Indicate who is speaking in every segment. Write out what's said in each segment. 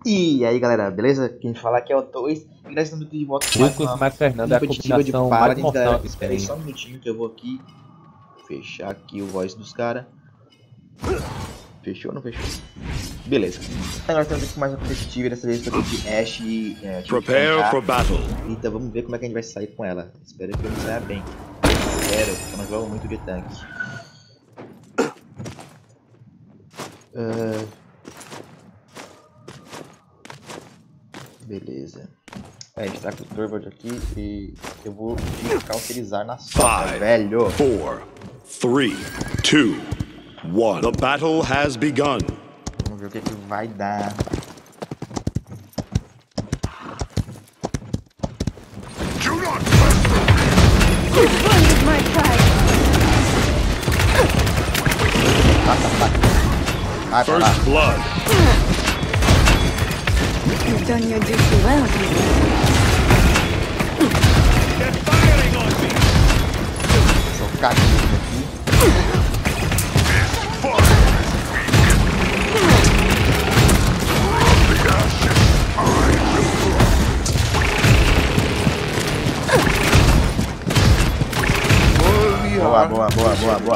Speaker 1: E aí galera, beleza? Quem fala aqui é o Toys e nós estamos aqui de volta com
Speaker 2: Lucas
Speaker 1: mais
Speaker 2: Fernando é a
Speaker 1: competitiva de
Speaker 2: combinação mais
Speaker 1: Paladins,
Speaker 2: mortal
Speaker 1: galera.
Speaker 2: que
Speaker 1: Espera aí
Speaker 2: tem.
Speaker 1: só um minutinho que eu vou aqui fechar aqui o voice dos caras. Fechou ou não fechou? Beleza. Então nós estamos aqui com mais uma competitiva, dessa vez eu tô de Ashe e
Speaker 3: Prepare for battle.
Speaker 1: então vamos ver como é que a gente vai sair com ela. Espero que eu me saia bem. Espero, porque eu não jogo muito de tanque. Beleza. A gente tá com o Turbo aqui e eu vou cauterizar na soca, velho.
Speaker 3: 4, 3, 2, 1. The battle has begun.
Speaker 1: Vamos ver o que vai dar.
Speaker 3: Do not
Speaker 1: Vai pra lá.
Speaker 3: First blood.
Speaker 4: You've done your duty well,
Speaker 3: They're firing on me.
Speaker 1: Socar aqui. Boa, boa, boa, boa, boa.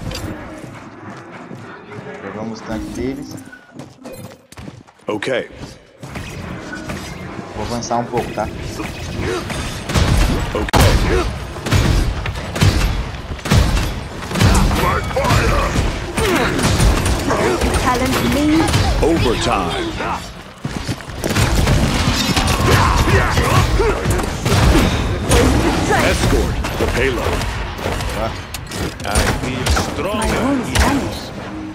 Speaker 1: Pegamos o tanque deles.
Speaker 3: Okay.
Speaker 1: Vou avançar um pouco, tá?
Speaker 3: Okay.
Speaker 4: challenge me.
Speaker 3: Overtime. Escort the payload. I feel
Speaker 4: My
Speaker 3: stronger.
Speaker 4: own Spanish.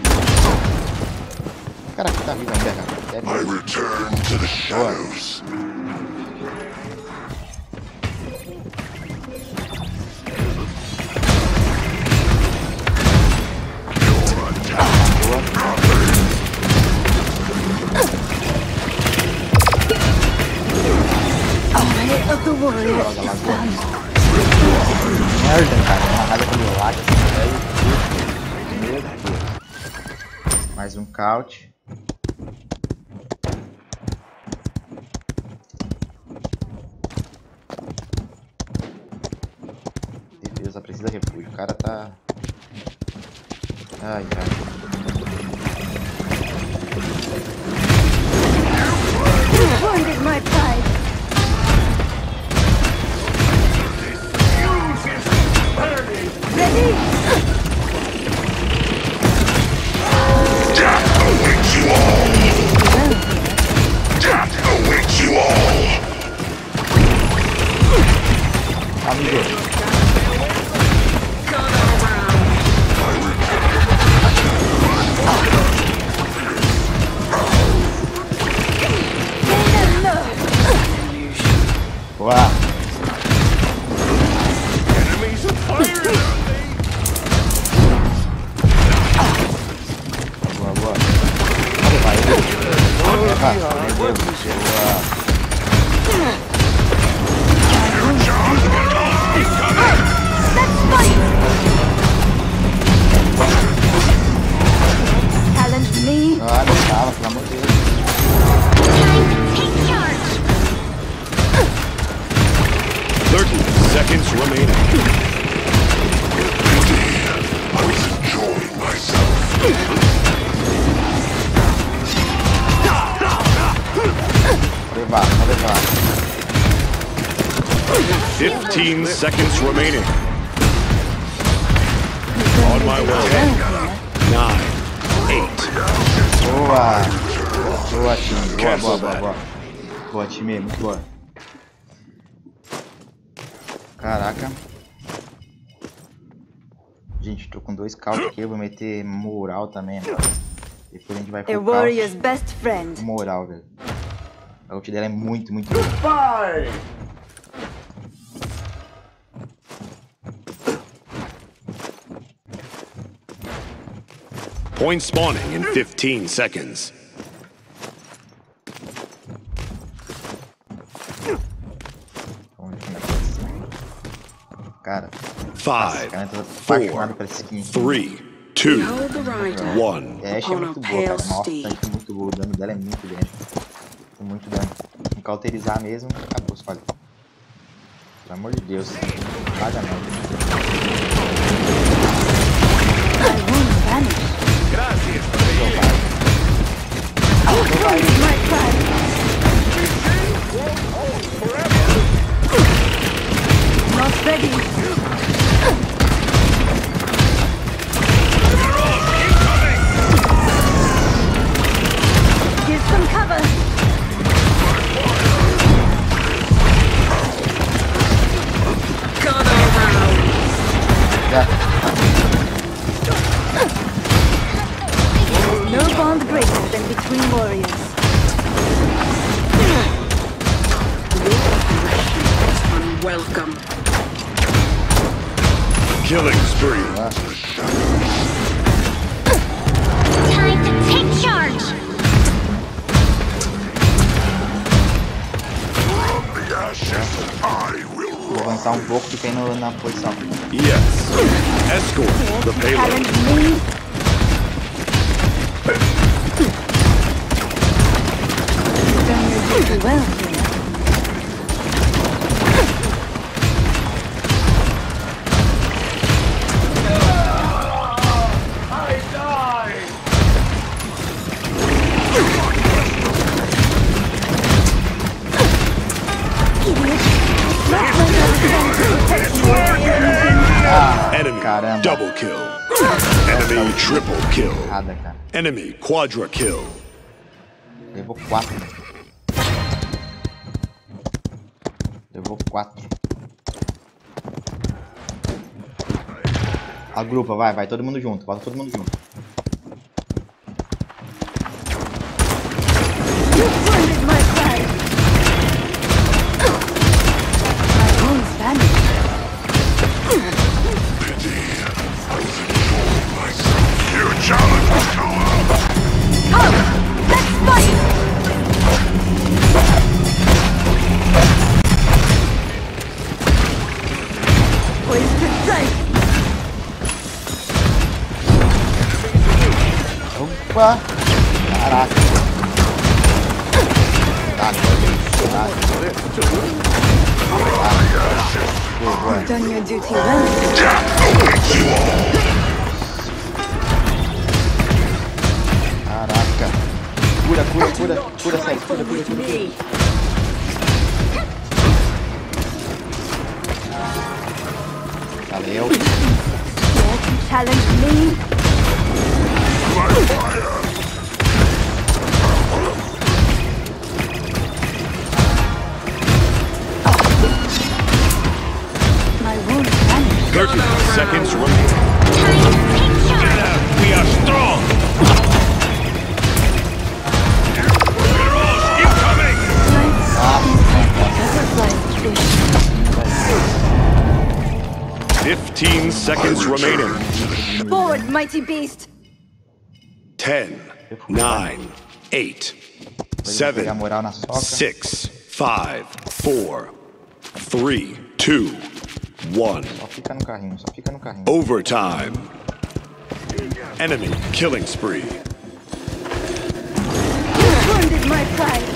Speaker 1: Cara, que tá vindo a terra.
Speaker 3: I return to the shadows.
Speaker 4: Eye of the warrior is done.
Speaker 1: Merda, cara. Uma raiva com meu lado. Meu Deus. Mais um couch. Defesa precisa de refúgio. O cara tá... Ai, ai.
Speaker 4: You wounded my pride. Ready?
Speaker 3: Death awaits you all.
Speaker 4: Well,
Speaker 3: Death awaits you all.
Speaker 1: Amigo. Boa.
Speaker 3: Enemies are firing on me.
Speaker 1: Boa, boa. Cadê vai? Boa.
Speaker 4: challenge me.
Speaker 1: Ah, não tava, pelo amor de Deus.
Speaker 4: Take charge.
Speaker 3: 30 seconds remaining. I was enjoying myself.
Speaker 1: Vou levar.
Speaker 3: 15 seconds remaining. On my way. 9, 8.
Speaker 1: Boa. Boa, time. Boa. Boa, time. Muito boa. Caraca. Gente, tô com 2 couch aqui. Eu vou meter moral também, mano. Depois a gente vai
Speaker 4: A
Speaker 1: pro
Speaker 4: warrior's best friend.
Speaker 1: moral, velho. A ult dela é muito boa.
Speaker 3: Point spawning in 15 seconds.
Speaker 1: Vamos ver como é que é isso. Cara,
Speaker 3: 5,
Speaker 1: cara, eu tô apaixonado por essa skin.
Speaker 3: 3, 2,
Speaker 5: Behold the rider
Speaker 3: 1.
Speaker 1: É, Ashe é muito boa, cara. Nossa, a Ashe é muito boa. O dano dela é muito grande. muito dano. Vamos cauterizar mesmo. Acabou, escolhe. Pelo amor de Deus. Paga não.
Speaker 4: I won't vanish.
Speaker 3: Gracias.
Speaker 4: Wounded my pride. Not ready. Give some cover.
Speaker 1: Já.
Speaker 4: No bond greater than between warriors.
Speaker 2: Unwelcome.
Speaker 3: Killing spree.
Speaker 5: Time to take charge!
Speaker 1: Vou avançar um pouco, fica aí na posição.
Speaker 3: Yes. Escort the payload.
Speaker 4: Challenge me. You've done your duty well here.
Speaker 3: Enemy
Speaker 1: Caramba.
Speaker 3: double kill. Enemy triple kill.
Speaker 1: Nada, cara.
Speaker 3: Enemy quadra kill.
Speaker 1: Levou 4. Levou 4. Agrupa, vai todo mundo junto. Bota todo mundo junto.
Speaker 4: You wounded my pride. My wounds vanish.
Speaker 3: You challenge us to
Speaker 4: Come, let's fight. Wasted sight.
Speaker 1: Opa! Caraca. Boa.
Speaker 4: You've done your duty well.
Speaker 1: Caraca. Cura, sério. Cura. Valeu.
Speaker 4: Yes, challenge me. My wounds vanish.
Speaker 3: 30 seconds remaining.
Speaker 5: Time to take charge!
Speaker 3: We are strong. Mirage incoming.
Speaker 4: Butterflies fish.
Speaker 3: 15 seconds remaining.
Speaker 4: Forward, mighty beast.
Speaker 3: 10, 9, 8,
Speaker 1: Vou pegar
Speaker 3: 7,
Speaker 1: moral na soca.
Speaker 3: 6, 5, 4, 3, 2, 1.
Speaker 1: Só fica no carrinho.
Speaker 3: Overtime. Enemy killing spree.
Speaker 4: You wounded my pride.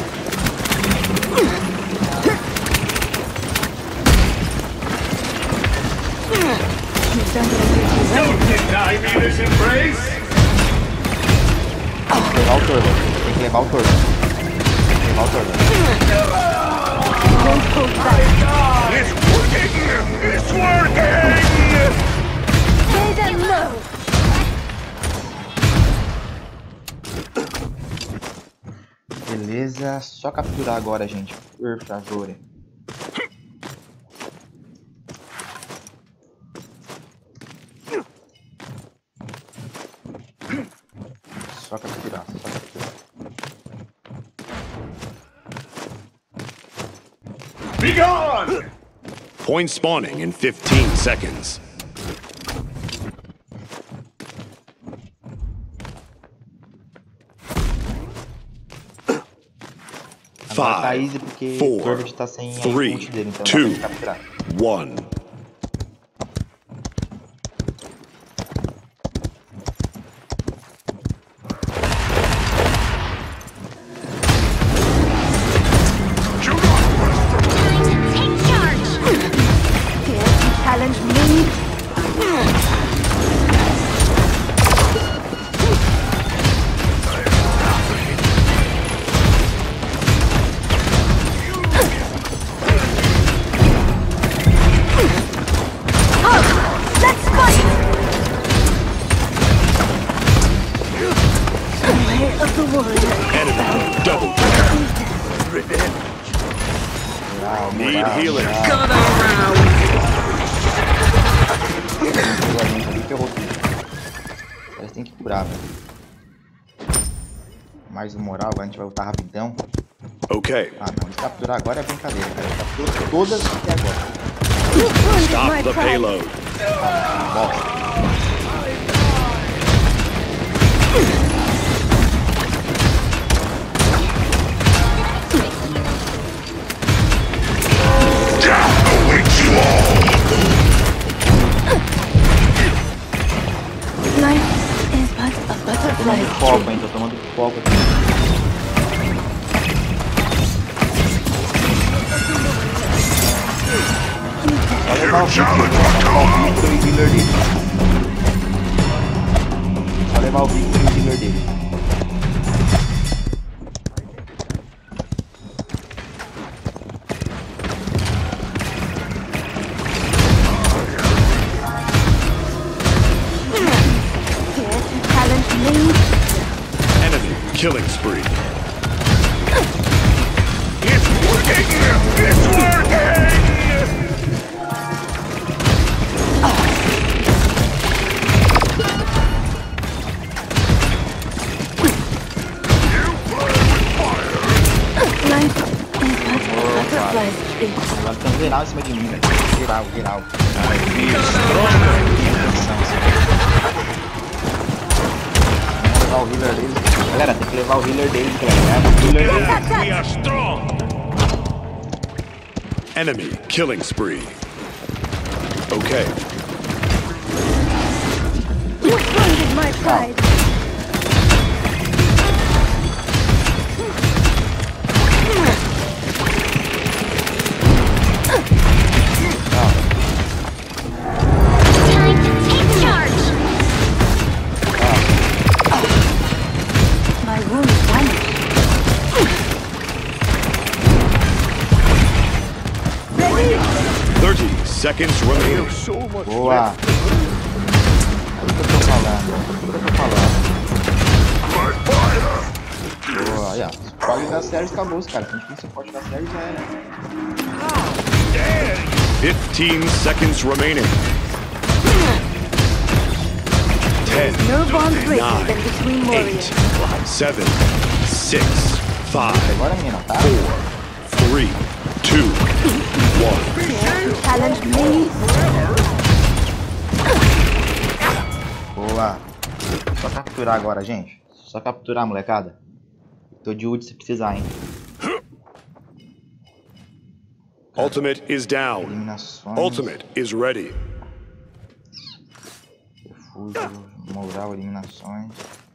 Speaker 4: You've done your duty well.
Speaker 3: Deny me this embrace.
Speaker 1: Tem que levar o torno.
Speaker 4: Won't hold back.
Speaker 3: It's working. It's working.
Speaker 4: Lay them low.
Speaker 1: Beleza, só capturar agora, gente. Por favor. Só capturar.
Speaker 3: Be gone. Point spawning in 15 seconds.
Speaker 1: Agora tá
Speaker 3: 5,
Speaker 1: easy porque o
Speaker 3: 4,
Speaker 1: Torvald tá sem a
Speaker 3: 3,
Speaker 1: ult dele, então dá pra
Speaker 3: 2,
Speaker 1: gente capturar.
Speaker 3: 1. Need healer.
Speaker 2: Got around.
Speaker 1: Ferrou tudo. Eles têm que curar, velho. Mais um moral, agora a gente vai lutar rapidão.
Speaker 3: Okay.
Speaker 1: Ah não, eles capturar agora é brincadeira, cara. Eles capturam todas até agora.
Speaker 4: You wounded
Speaker 3: Stop
Speaker 4: my
Speaker 3: the
Speaker 4: pride.
Speaker 3: payload.
Speaker 1: Bosta.
Speaker 4: Life is but a butterfly.
Speaker 1: Tomando foco, hein? Tô tomando foco aqui. Só levar o Victor e o healer dele. Só levar o Victor e o healer dele.
Speaker 4: Here to challenge me.
Speaker 3: Enemy killing spree.
Speaker 4: Life is but a butterfly's treat.
Speaker 1: Agora tem um geral em cima de mim, velho. Geral, geral. Vamos levar o healer deles. Galera, tem que levar o healer deles, galera. O healer deles.
Speaker 3: We are strong. Enemy killing spree. Okay.
Speaker 4: You wounded my pride.
Speaker 5: Time to take charge.
Speaker 4: My wounds vanish. Ready?
Speaker 3: 30 seconds remaining.
Speaker 1: Boa. É isso que eu tô falando. Boa, aí ó. Pode dar sério, acabou os caras. Se a gente não pode dar sério, já era.
Speaker 3: 15 seconds remaining. 10,
Speaker 4: No bond greater
Speaker 3: 9,
Speaker 4: than between
Speaker 3: 8,
Speaker 4: warriors.
Speaker 3: 7, 6, 5,
Speaker 1: Agora, menina, tá?
Speaker 3: 4, 3, 2, 1.
Speaker 4: Here to challenge me.
Speaker 1: Boa. Só capturar agora, gente. Só capturar, molecada. Tô de ult se precisar, hein.
Speaker 3: Ultimate is down.
Speaker 1: Eliminações.
Speaker 3: Ultimate is ready.
Speaker 1: Refúgio, moral, eliminações.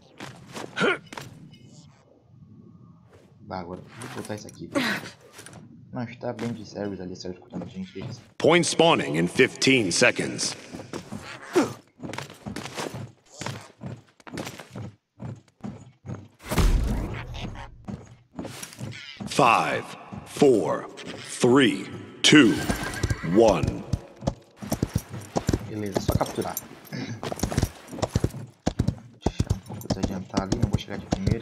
Speaker 1: Bah, agora vou botar isso aqui. Não, está bem de service ali, serve escutando a gente. Deixa assim.
Speaker 3: Point spawning in 15 seconds. Five, 4, 3, 2, 1.
Speaker 1: Beleza, só capturar. Deixa um pouco desadiantar ali, não vou chegar de primeira.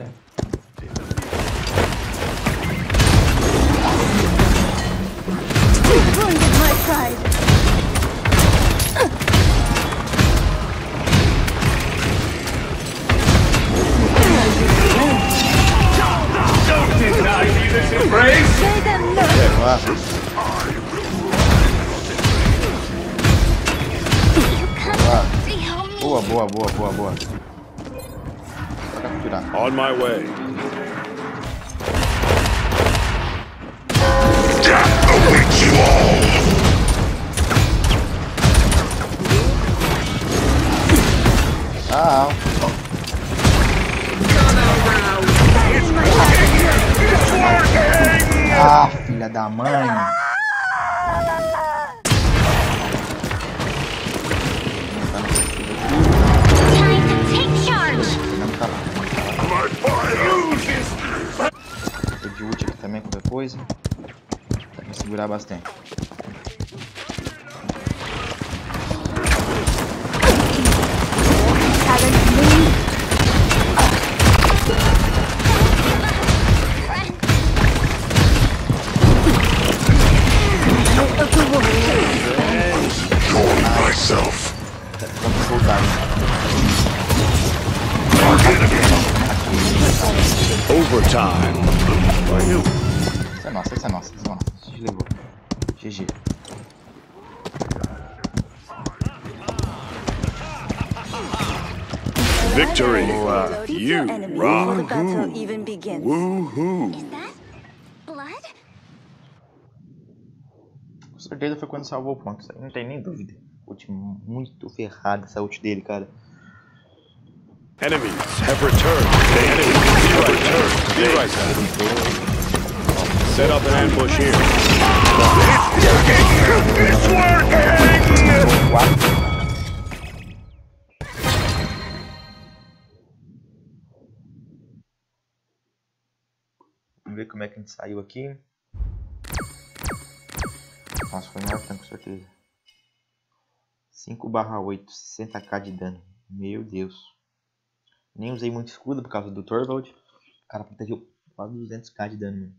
Speaker 4: You wounded my pride. Say them no.
Speaker 1: Boa. Boa. Só capturar.
Speaker 3: On my way.
Speaker 1: Ah, filha da mãe.
Speaker 5: Time to take charge.
Speaker 1: Não tá lá. Tô de ult aqui também, qualquer coisa. Pra me segurar bastante.
Speaker 4: Challenge me.
Speaker 3: Showtime.
Speaker 1: Valeu. Essa é nossa, essa é nossa, essa é nossa. A gente levou. GG.
Speaker 3: Victory.
Speaker 4: You
Speaker 3: rock.
Speaker 4: before the battle even begins.
Speaker 3: Woohoo.
Speaker 5: Is that blood?
Speaker 1: Com certeza foi quando salvou o ponto. Isso aí não tem nem dúvida. Ult muito ferrado essa ult dele, cara.
Speaker 3: Enemies have returned. The enemies have returned. Be right back. Set up an ambush here. It's working!
Speaker 1: Vamos ver como é que a gente saiu aqui. Nossa, foi melhor tempo, com certeza. 5/8, 60k de dano. Meu Deus. Nem usei muito escudo por causa do Torvald. O cara protegeu quase 200k de dano, mano.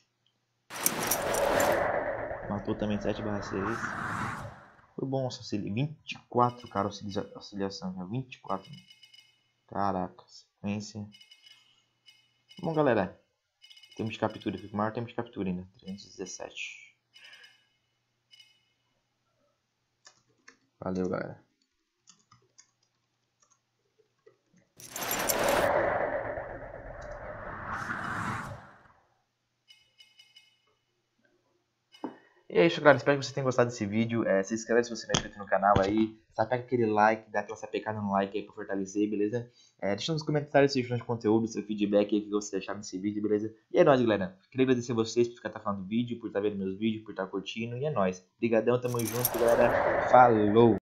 Speaker 1: Matou também 7/6. Foi bom essa auxílio. 24, cara, auxiliação. 24. Caraca, sequência. Bom, galera. Tempo de captura. Fica maior tempo de captura ainda. 317. Valeu, galera. E é isso, galera. Espero que vocês tenham gostado desse vídeo. Se inscreve se você não é inscrito no canal aí. Pega aquele like, dá aquela sapecada no like aí pra fortalecer, beleza? Deixa nos comentários sugestões de conteúdo, seu feedback aí, o que você acharam desse vídeo, beleza? E é nóis, galera. Queria agradecer a vocês por ficar falando do vídeo, por estar vendo meus vídeos, por estar curtindo. E é nóis. Obrigadão, tamo junto, galera. Falou!